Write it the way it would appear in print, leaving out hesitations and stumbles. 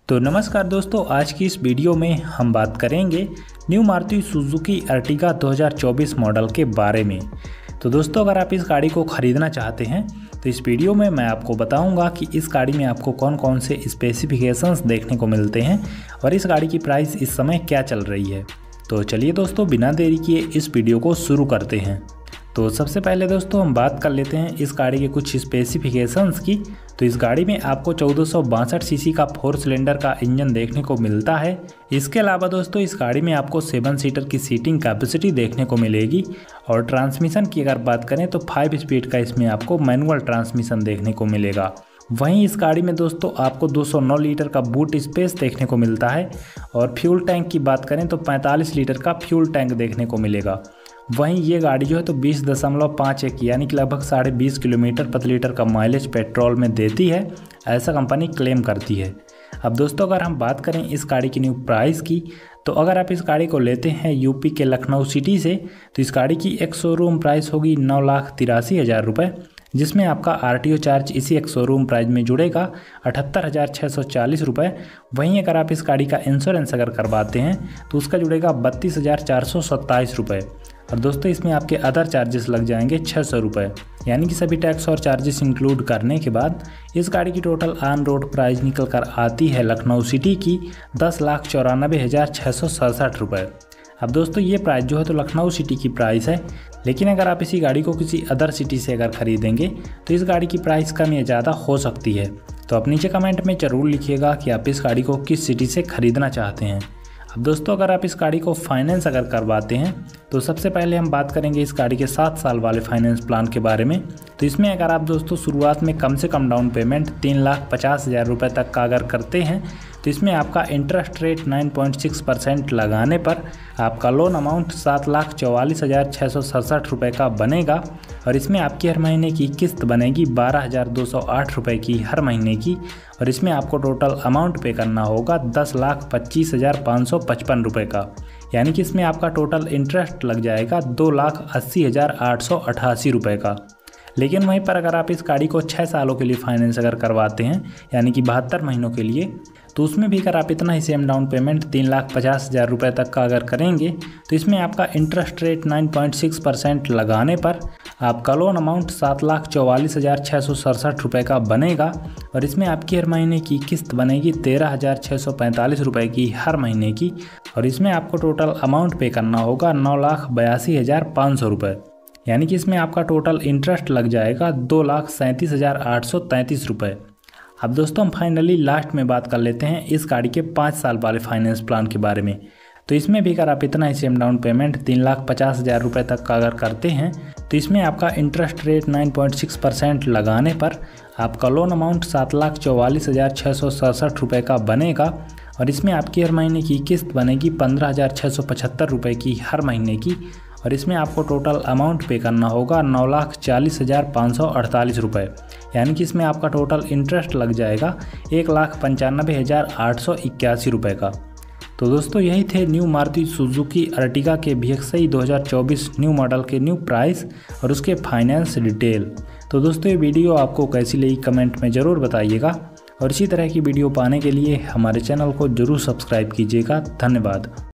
तो नमस्कार दोस्तों, आज की इस वीडियो में हम बात करेंगे new Maruti Suzuki Ertiga 2024 model के बारे में। तो दोस्तों, अगर आप इस गाड़ी को ख़रीदना चाहते हैं तो इस वीडियो में मैं आपको बताऊंगा कि इस गाड़ी में आपको कौन कौन से स्पेसिफिकेशंस देखने को मिलते हैं और इस गाड़ी की प्राइस इस समय क्या चल रही है। तो चलिए दोस्तों, बिना देरी किए इस वीडियो को शुरू करते हैं। तो सबसे पहले दोस्तों हम बात कर लेते हैं इस गाड़ी के कुछ स्पेसिफिकेशंस की। तो इस गाड़ी में आपको 1462 सीसी का 4 सिलेंडर का इंजन देखने को मिलता है। इसके अलावा दोस्तों इस गाड़ी में आपको 7 सीटर की सीटिंग कैपेसिटी देखने को मिलेगी और ट्रांसमिशन की अगर बात करें तो 5 स्पीड का इसमें आपको मैनुअल ट्रांसमिशन देखने को मिलेगा। वहीं इस गाड़ी में दोस्तों आपको 209 लीटर का बूट स्पेस देखने को मिलता है और फ्यूल टैंक की बात करें तो 45 लीटर का फ्यूल टैंक देखने को मिलेगा। वहीं ये गाड़ी जो है तो 20.51 यानी कि लगभग 20.5 किलोमीटर प्रति लीटर का माइलेज पेट्रोल में देती है, ऐसा कंपनी क्लेम करती है। अब दोस्तों अगर हम बात करें इस गाड़ी की न्यू प्राइस की, तो अगर आप इस गाड़ी को लेते हैं यूपी के लखनऊ सिटी से तो इस गाड़ी की एक शोरूम प्राइस होगी 9,83,000 रुपये, जिसमें आपका RTO चार्ज इसी एक शोरूम प्राइस में जुड़ेगा 78,640 रुपये। वहीं अगर आप इस गाड़ी का इंश्योरेंस अगर करवाते हैं तो उसका जुड़ेगा 32,427 रुपये और दोस्तों इसमें आपके अदर चार्जेस लग जाएंगे 600 रुपये, यानी कि सभी टैक्स और चार्जेस इंक्लूड करने के बाद इस गाड़ी की टोटल ऑन रोड प्राइस निकल कर आती है लखनऊ सिटी की 10,94,667 रुपये। अब दोस्तों ये प्राइस जो है तो लखनऊ सिटी की प्राइस है, लेकिन अगर आप इसी गाड़ी को किसी अदर सिटी से अगर ख़रीदेंगे तो इस गाड़ी की प्राइस कम या ज़्यादा हो सकती है। तो आप नीचे कमेंट में ज़रूर लिखिएगा कि आप इस गाड़ी को किस सिटी से ख़रीदना चाहते हैं। अब दोस्तों अगर आप इस गाड़ी को फाइनेंस अगर करवाते हैं तो सबसे पहले हम बात करेंगे इस गाड़ी के 7 साल वाले फाइनेंस प्लान के बारे में। तो इसमें अगर आप दोस्तों शुरुआत में कम से कम डाउन पेमेंट 3,50,000 रुपये तक का अगर करते हैं तो इसमें आपका इंटरेस्ट रेट 9.6% लगाने पर आपका लोन अमाउंट 7,44,667 रुपये का बनेगा और इसमें आपकी हर महीने की किस्त बनेगी 12,208 रुपये की हर महीने की और इसमें आपको टोटल अमाउंट पे करना होगा 10,25,555 रुपये का, यानी कि इसमें आपका टोटल इंटरेस्ट लग जाएगा 2,80,888 रुपये का। लेकिन वहीं पर अगर आप इस गाड़ी को 6 सालों के लिए फाइनेंस अगर करवाते हैं यानी कि 72 महीनों के लिए, तो उसमें भी अगर आप इतना ही सेम डाउन पेमेंट 3,50,000 रुपये तक का अगर करेंगे तो इसमें आपका इंटरेस्ट रेट 9.6% लगाने पर आपका लोन अमाउंट 7,44,667 रुपये का बनेगा और इसमें आपकी हर महीने की किस्त बनेगी 13,645 रुपये की हर महीने की और इसमें आपको टोटल अमाउंट पे करना होगा 9,82,500 रुपये, यानी कि इसमें आपका टोटल इंटरेस्ट लग जाएगा 2,37,833 रुपये। अब दोस्तों हम फाइनली लास्ट में बात कर लेते हैं इस गाड़ी के 5 साल वाले फाइनेंस प्लान के बारे में। तो इसमें भी अगर आप इतना ही सेम डाउन पेमेंट 3,50,000 रुपये तक का अगर करते हैं तो इसमें आपका इंटरेस्ट रेट 9.6% लगाने पर आपका लोन अमाउंट 7,44,667 रुपये का बनेगा और इसमें आपकी हर महीने की किस्त बनेगी 15,675 रुपये की हर महीने की और इसमें आपको टोटल अमाउंट पे करना होगा 9,40,548 रुपये, यानी कि इसमें आपका टोटल इंटरेस्ट लग जाएगा 1,95,881 रुपये का। तो दोस्तों यही थे न्यू मारुति सुजुकी अर्टिगा के VXI 2024 न्यू मॉडल के न्यू प्राइस और उसके फाइनेंस डिटेल। तो दोस्तों ये वीडियो आपको कैसी लगी कमेंट में ज़रूर बताइएगा और इसी तरह की वीडियो पाने के लिए हमारे चैनल को ज़रूर सब्सक्राइब कीजिएगा। धन्यवाद।